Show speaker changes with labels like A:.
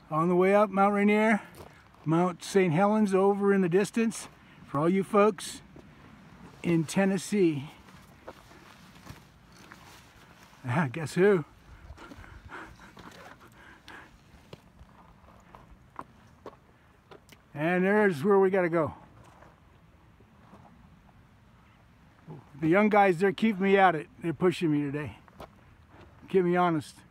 A: On the way up Mount Rainier, Mount St. Helens over in the distance for all you folks in Tennessee. Guess who? And there's where we gotta go. The young guys, they're keeping me at it. They're pushing me today. Keep me honest.